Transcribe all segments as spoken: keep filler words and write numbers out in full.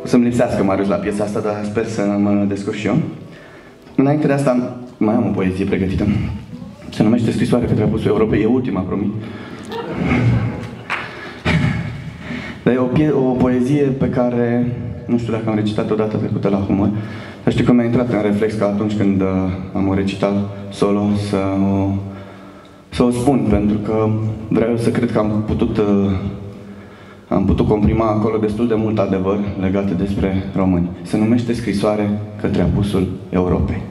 să-mi lipsească Marius la piesa asta, dar sper să mă descurc și eu. Înainte de asta, mai am o poezie pregătită. Se numește Scrisoare către Apusul Europei. E ultima, promit. Dar e o, o poezie pe care, nu știu dacă am recitat-o data trecută la Humor, dar știu că mi-a intrat în reflex că atunci când uh, am o recitat solo să o, să o spun, pentru că vreau să cred că am putut, uh, am putut comprima acolo destul de mult adevăr legat despre români. Se numește Scrisoare către Apusul Europei.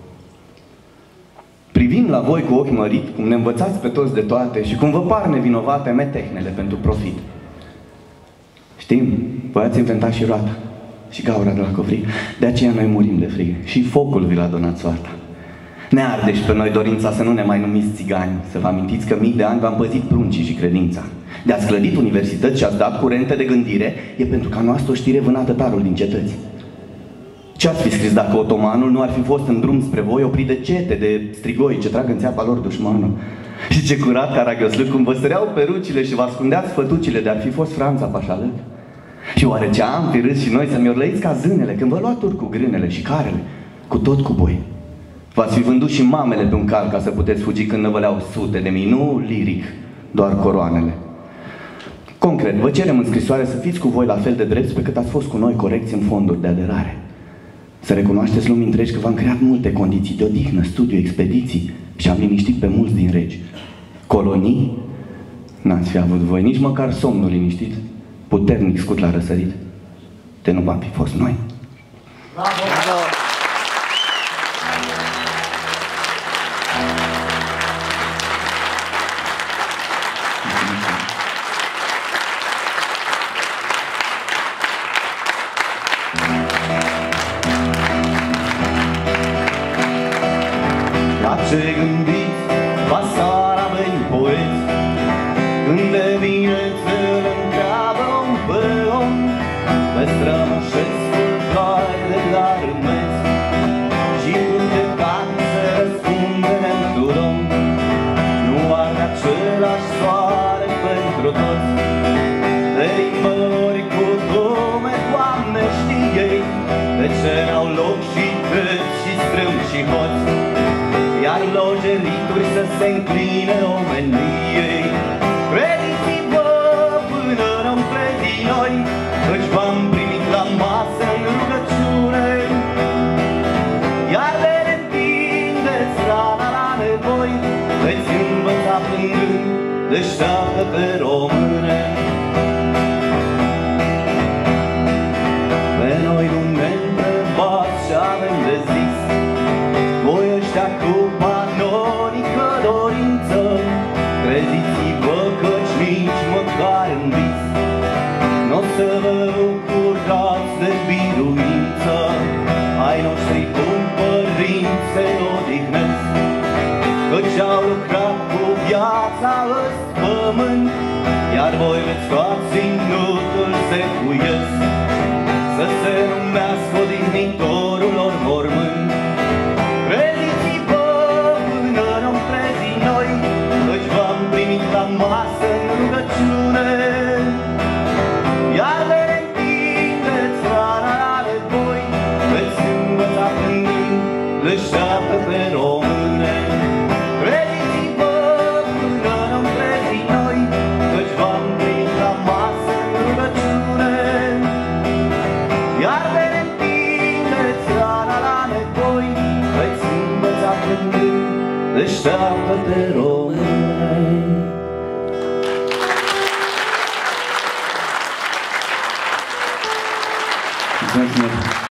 Privim la voi cu ochi mărit, cum ne învățați pe toți de toate și cum vă par nevinovate metehnele pentru profit. Știm, voi ați inventat și roata și gaura de la cofrig, de aceea noi murim de frig și focul vi l-a donat soarta. Ne arde și pe noi dorința să nu ne mai numiți țigani, să vă amintiți că mii de ani v-am păzit pruncii și credința. De-ați clădit universități și ați dat curente de gândire, e pentru ca noastră o știre vânată tarul din cetăți. Ce-ați fi scris dacă otomanul nu ar fi fost în drum spre voi oprit de cete, de strigoi ce trag în țeapa lor dușmanul? Și ce curat Caragioslâc, cum vă săreau perucile și vă ascundeați fătucile de ar fi fost Franța Pașalâc? Și oare ce am fi râs și noi să-mi orlăiți ca zânele când vă luat tur cu grânele și carele, cu tot cu boi? V-ați fi vândut și mamele pe un cal ca să puteți fugi când năvăleau sute de mii, nu liric, doar coroanele. Concret, vă cerem în scrisoare să fiți cu voi la fel de drepți pe cât ați fost cu noi corecți în fonduri de aderare. Să recunoașteți lumii întregi că v-am creat multe condiții de odihnă, studiu, expediții și am liniștit pe mulți din regi. Colonii? N-ați fi avut voi nici măcar somnul liniștit, puternic scut la răsărit, de nu v-am fi fost noi. Bravo! Bravo! La ce gândiți, pasara mei poeți, când de vine să-l întreabă om pe om, pe strămoșesc furcoare de la râmeți, și cum de bani se răspunde neîntr-un nu arde același soare pentru toți. De rimări cu dume, Doamne știi ei, de ce n-au loc și tăți și strâmbi și hoți, iar logerituri să se încline omeniei. Crediți-vă până nu-mi crezi noi, căci v-am primit la masă în rugăciune, iar le întindeți rana la nevoi, veți învăța plângând, deșteaptă pe române. Pe noi nu ne întrebați ce avem de zis, voi ăștia cu panonică dorință, treziți-vă căci nici măcar în vis n-o să vă bucurați de biruință. Ai noștri buni părinți se odihnesc, căci au lucrat cu viața ăst pământ, iar voi veți toți ținutul secuiesc, să se numească odihnitorul lor mormânt. Crediți-vă până nu-mi crezi noi, căci v-am primit la masă în rugăciune, iar le întindeți rana la nevoi, veți învăța plângând, deșteaptă pe române. Crediți-vă până nu-mi crezi noi, căci v-am primit la masă în rugăciune, iar le întindeți rana la nevoi, veți învăța plângând, deșteaptă pe române. Mulțumesc mult!